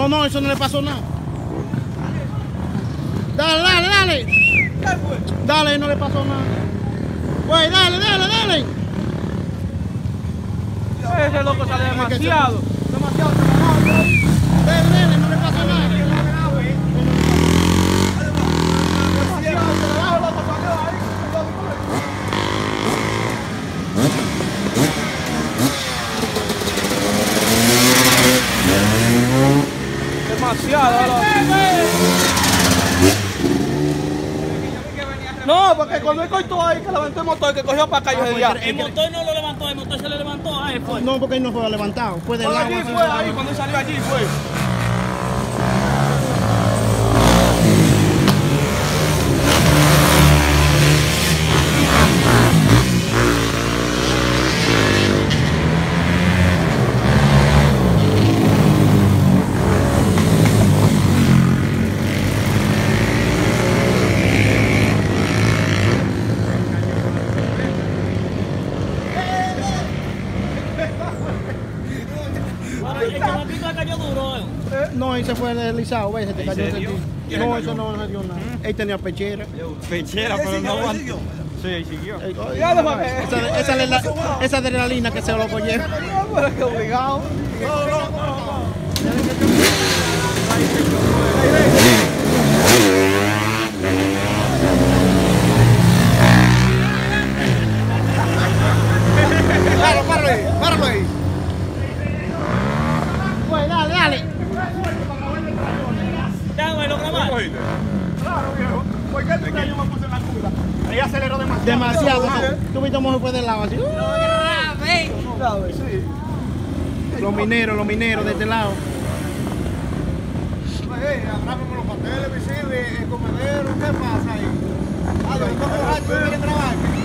no, eso no le pasó nada. Dale, dale, dale. Dale, no le pasó nada. Güey, dale, dale, dale. Ese loco sale demasiado. Demasiado. Dale, dale, no le pasó nada. Demasiado. No, porque cuando él cortó ahí, que levantó el motor, que cogió para acá, yo decía. El motor no lo levantó, el motor se le levantó a él, fue. No, porque él no fue levantado. Fue del Allí agua. fue ahí, cuando él salió allí fue. El chamaquito le cayó duro, No, él se fue deslizado, ¿ves? Se te cayó ese tío. No, eso no se dio nada. Él tenía pechera. Pechera, pero no aguantó. Sí, siguió. Esa adrenalina que se lo lleva. Pero que obligado. Páralo ahí. Pues dale, dale. Ya, güey, lo grabaste. Claro, viejo. ¿Por qué yo me puse en la curva? Ahí aceleró demasiado. Demasiado. Tú viste cómo se fue del lado así. ¿Sabes? Sí. Los mineros de este lado. Abramos los papeles visibles, el comedero, ¿qué pasa ahí? Ah, los quieren trabajar.